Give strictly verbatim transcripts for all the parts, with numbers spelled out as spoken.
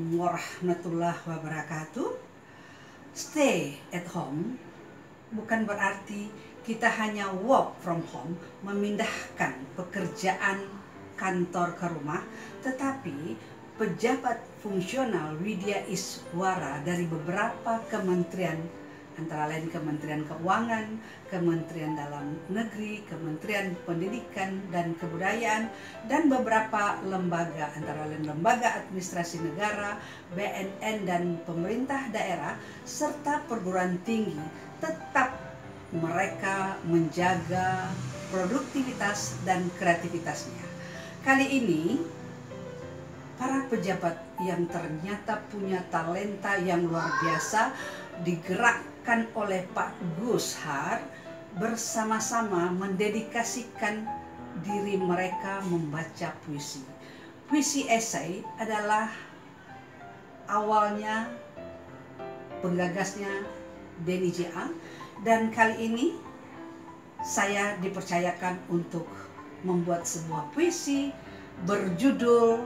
Assalamualaikum warahmatullahi wabarakatuh. Stay at home bukan berarti kita hanya work from home, memindahkan pekerjaan kantor ke rumah, tetapi pejabat fungsional Widya Iswara dari beberapa kementerian, antara lain Kementerian Keuangan, Kementerian Dalam Negeri, Kementerian Pendidikan dan Kebudayaan, dan beberapa lembaga, antara lain Lembaga Administrasi Negara, B N N dan pemerintah daerah, serta perguruan tinggi, tetap mereka menjaga produktivitas dan kreativitasnya. Kali ini, para pejabat yang ternyata punya talenta yang luar biasa digerakkan oleh Pak Gus Har bersama-sama mendedikasikan diri mereka membaca puisi. Puisi esai adalah awalnya penggagasnya Denny J A, dan kali ini saya dipercayakan untuk membuat sebuah puisi berjudul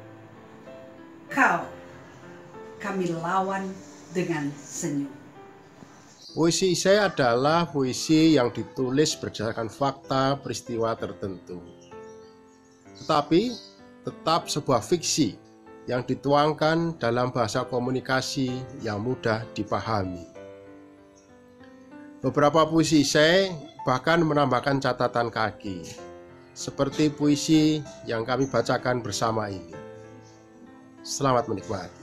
Kau Kami Lawan dengan Senyum. Puisi saya adalah puisi yang ditulis berdasarkan fakta peristiwa tertentu, tetapi tetap sebuah fiksi yang dituangkan dalam bahasa komunikasi yang mudah dipahami. Beberapa puisi saya bahkan menambahkan catatan kaki, seperti puisi yang kami bacakan bersama ini. Selamat menikmati.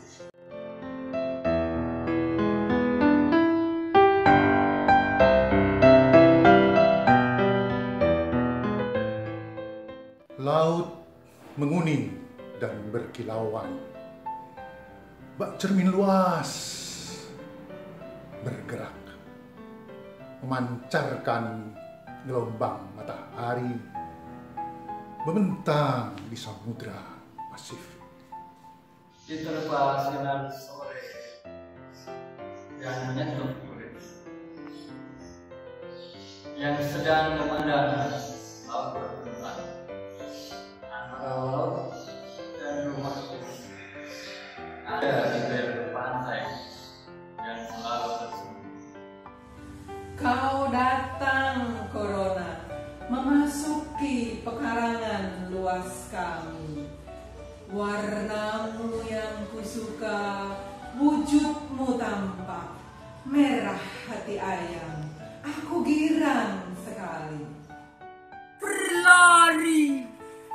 Laut menguning dan berkilauan, bak cermin luas bergerak, memancarkan gelombang matahari, membentang di samudra Pasifik. Diterpa sinar sore yang menyentuh kulit, yang sedang memandang laut bergerak antara laut dan rumahku. Ada di bibir pantai yang selalu tersenyum. Kau datang, Corona, memasuki pekarangan luas kami. Warnamu yang kusuka, wujudmu tampak merah hati ayam. Aku girang sekali. Berlari,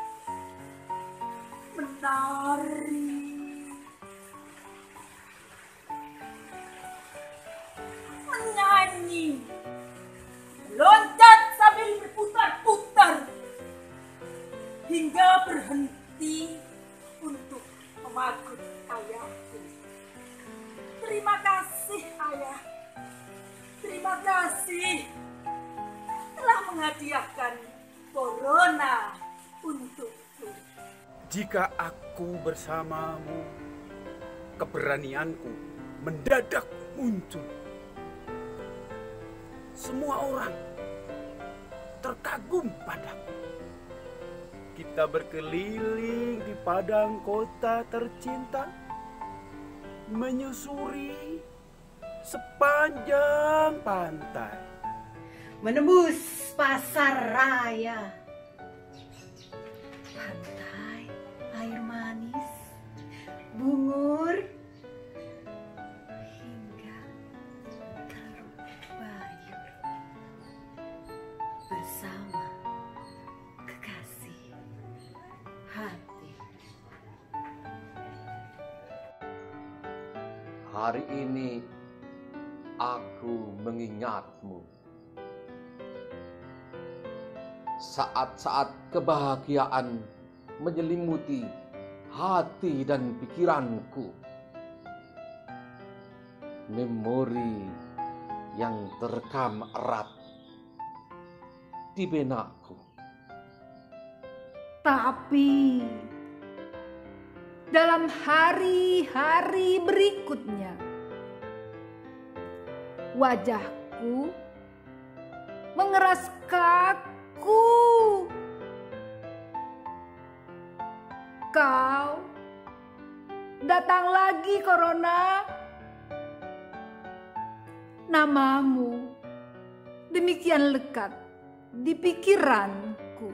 menari, menyanyi, loncat sambil berputar-putar hingga berhenti untuk memakut ayahku. Terima kasih ayah, terima kasih telah menghadiahkan Corona untukku. Jika aku bersamamu, keberanianku mendadak muncul. Semua orang terkagum padaku. Kita berkeliling di padang kota tercinta, menyusuri sepanjang pantai, menembus pasar raya, pantai, air manis, bungur, hingga Teluk Bayur bersama kekasih hati. Hari ini aku mengingatmu. Saat-saat kebahagiaan menyelimuti hati dan pikiranku. Memori yang terekam erat di benakku. Tapi dalam hari-hari berikutnya, wajahku mengeras kaku. Kau datang lagi corona. Namamu demikian lekat di pikiranku.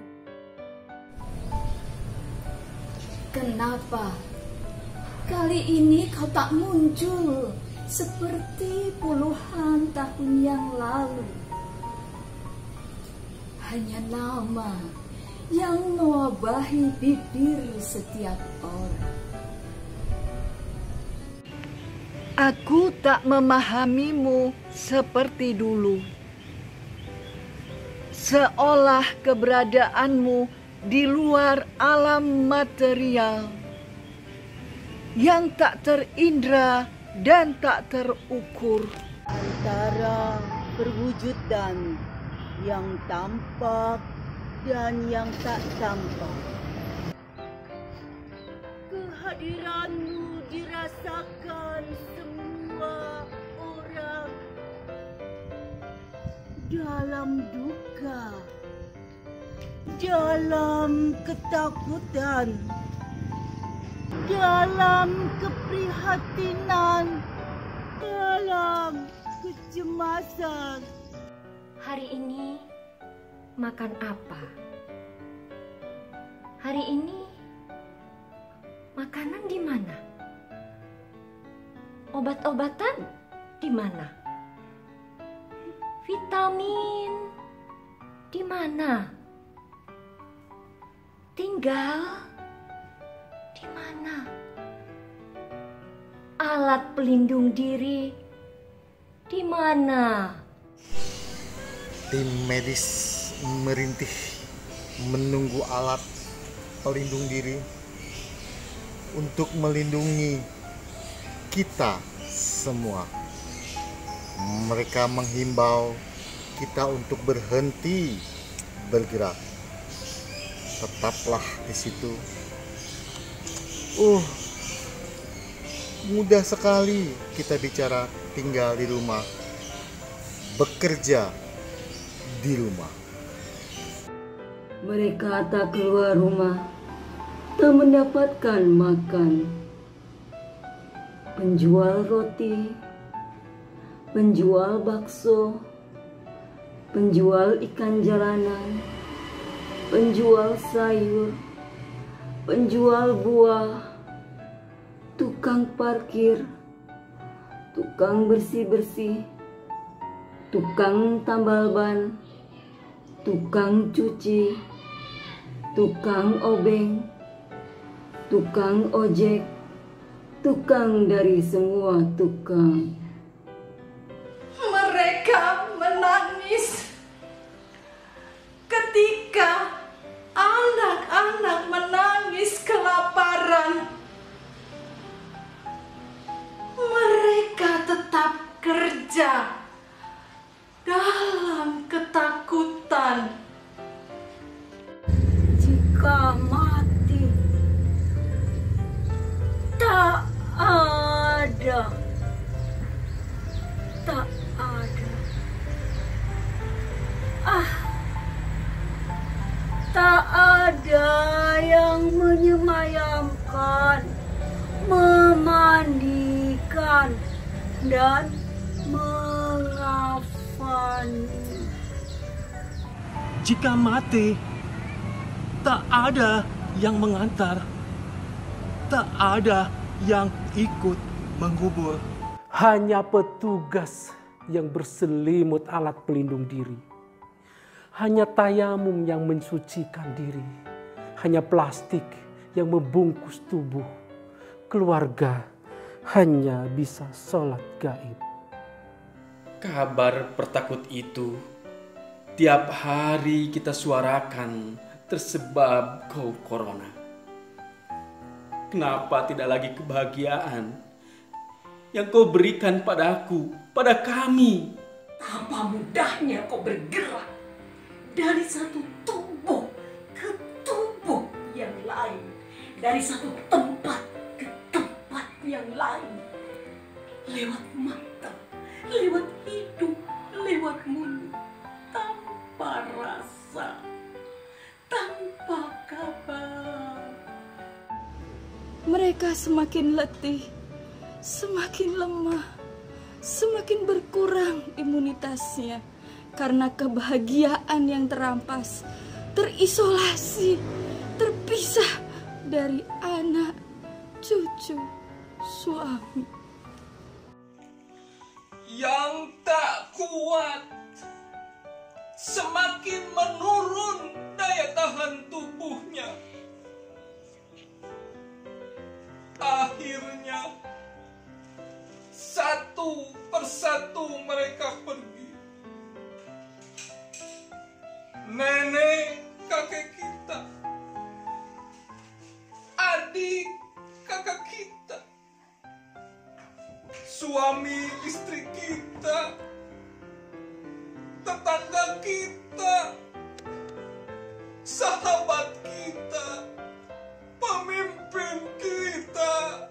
Kenapa kali ini kau tak muncul seperti puluhan tahun yang lalu? Hanya nama yang mewabahi bibir setiap orang. Aku tak memahamimu seperti dulu. Seolah keberadaanmu di luar alam material yang tak terindra dan tak terukur. Antara perwujudan yang tampak dan yang tak tampak. Kehadiranmu dirasakan semua orang dalam duka, dalam ketakutan, dalam keprihatinan, dalam kecemasan. Hari ini makan apa? Hari ini makanan di mana? Obat-obatan di mana? Vitamin di mana? Tinggal di mana? Alat pelindung diri di mana? Tim medis merintih menunggu alat pelindung diri untuk melindungi kita semua. Mereka menghimbau kita untuk berhenti bergerak. Tetaplah di situ. Uh, mudah sekali kita bicara tinggal di rumah, bekerja di rumah. Mereka tak keluar rumah, tak mendapatkan makan. Penjual roti, penjual bakso, penjual ikan jalanan, penjual sayur, penjual buah, tukang parkir, tukang bersih-bersih, tukang tambal ban, tukang cuci, tukang obeng, tukang ojek, tukang dari semua tukang. Mereka menangis ketika anak-anak menangis kelaparan. Mereka tetap kerja dalam ketakutan. Jika mati tak ada, tak ada, ah, tak ada yang menyemayamkan, memandikan, dan mengafani. Jika mati, tak ada yang mengantar, tak ada yang ikut mengubur. Hanya petugas yang berselimut alat pelindung diri. Hanya tayamum yang mensucikan diri. Hanya plastik yang membungkus tubuh. Keluarga hanya bisa sholat gaib. Kabar pertakut itu tiap hari kita suarakan tersebab kau corona. Kenapa tidak lagi kebahagiaan yang kau berikan padaku, pada kami? Apa mudahnya kau bergerak dari satu tubuh ke tubuh yang lain, dari satu tempat ke tempat yang lain, lewat mata, lewat hidung, lewat mulut, tanpa rasa, tanpa kabar. Mereka Raka semakin letih, semakin lemah, semakin berkurang imunitasnya karena kebahagiaan yang terampas, terisolasi, terpisah dari anak, cucu, suami. Yang tak kuat, semakin menurun daya tahan tubuhnya. Akhirnya, satu persatu mereka pergi. Nenek kakek kita, adik kakak kita, suami istri kita, tetangga kita, sahabat kita, pemimpin kita.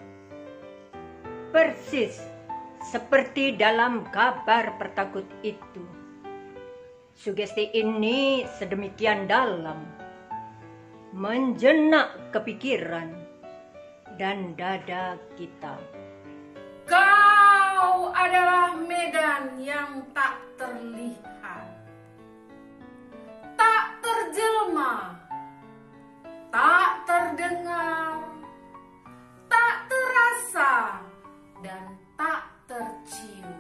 Persis seperti dalam kabar pertakut itu. Sugesti ini sedemikian dalam, menjenak kepikiran dan dada kita. Kau adalah medan yang tak terlihat, tak terjelma, tak terdengar, tak terasa, dan tak tercium.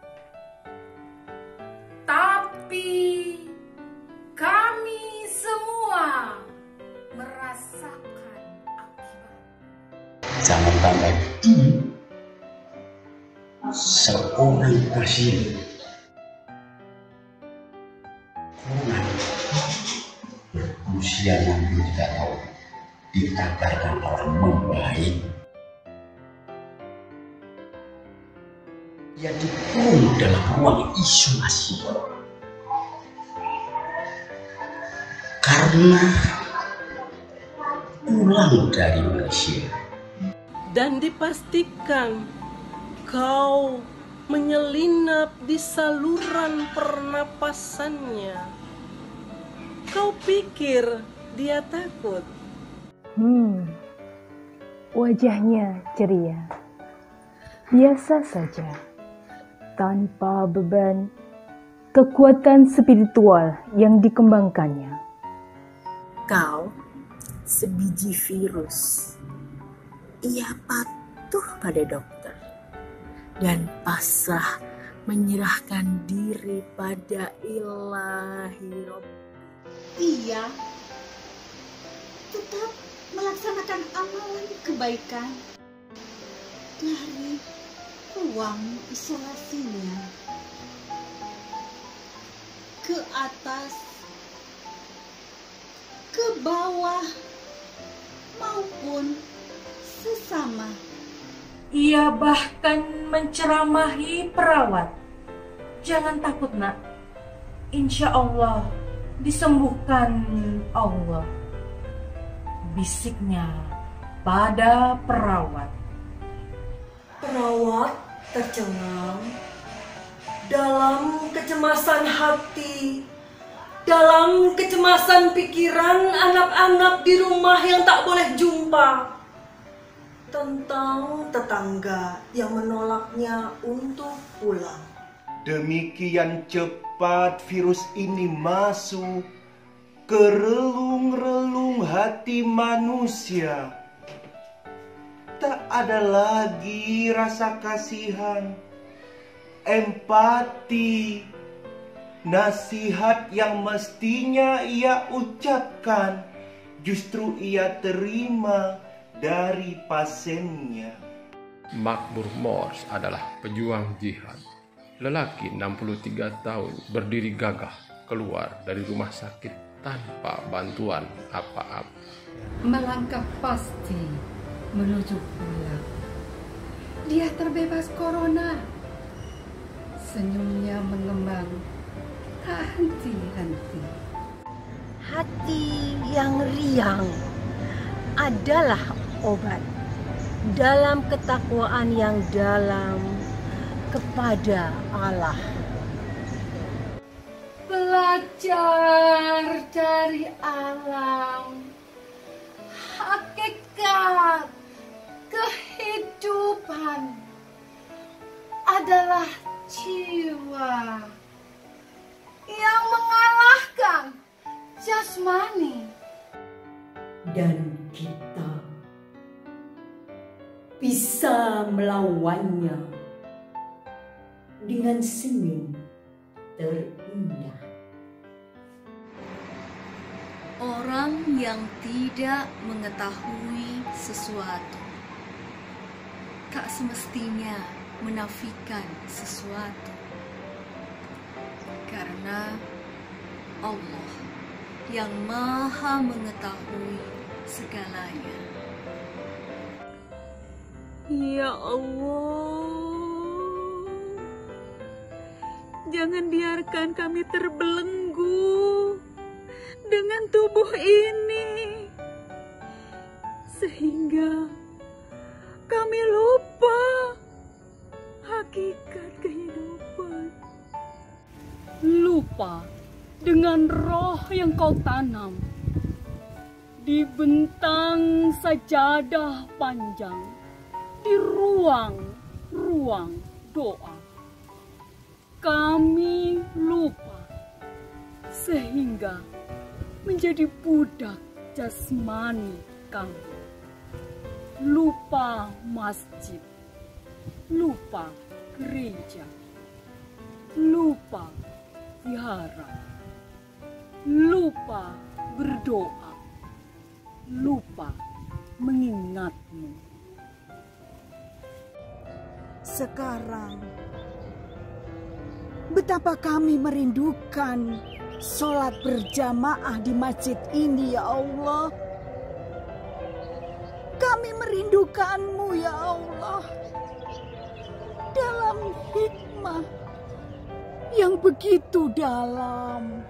Tapi kami semua merasakan akibat. Jangan tambah dulu seorang pasien kurang berusia enam puluh tiga tahun dikabarkan orang membaik. Ia dikurung dalam ruang isolasi karena pulang dari Malaysia. Dan dipastikan kau menyelinap di saluran pernapasannya. Kau pikir dia takut? Hmm, wajahnya ceria, biasa saja, tanpa beban, kekuatan spiritual yang dikembangkannya. Kau sebiji virus. Ia patuh pada dokter dan pasrah menyerahkan diri pada Ilahi Rabbi. Ia tetap melaksanakan amalan kebaikan dari ruang isolasinya ke atas, ke bawah, maupun sesama. Ia bahkan menceramahi perawat. Jangan takut, nak. Insya Allah disembuhkan Allah. Bisiknya pada perawat. Perawat tercengang dalam kecemasan hati, dalam kecemasan pikiran anak-anak di rumah yang tak boleh jumpa, tentang tetangga yang menolaknya untuk pulang. Demikian cepat virus ini masuk ke relung-relung hati manusia. Tak ada lagi rasa kasihan, empati, nasihat yang mestinya ia ucapkan, justru ia terima dari pasiennya. Makmur Mors adalah pejuang jihad. Lelaki enam puluh tiga tahun berdiri gagah keluar dari rumah sakit tanpa bantuan apa-apa. Melangkah pasti menuju pulang. Dia terbebas corona. Senyumnya mengembang tak henti-henti. Hati yang riang adalah obat dalam ketakwaan yang dalam kepada Allah. Belajar dari alam, hakikat, depan adalah jiwa yang mengalahkan jasmani. Dan kita bisa melawannya dengan senyum terindah. Orang yang tidak mengetahui sesuatu tak semestinya menafikan sesuatu, karena Allah yang Maha mengetahui segalanya. Ya Allah, jangan biarkan kami terbelenggu dengan tubuh ini, sehingga kami lupa hakikat kehidupan. Lupa dengan roh yang kau tanam di bentang sajadah panjang, di ruang-ruang doa. Kami lupa sehingga menjadi budak jasmani kami. Lupa masjid, lupa gereja, lupa wihara, lupa berdoa, lupa mengingatmu. Sekarang, betapa kami merindukan sholat berjamaah di masjid ini, ya Allah. Kami merindukanmu, ya Allah, dalam hikmah yang begitu dalam.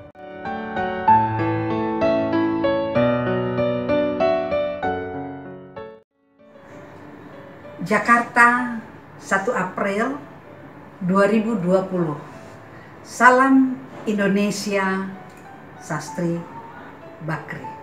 Jakarta, satu April dua ribu dua puluh. Salam Indonesia, Sastri Bakri.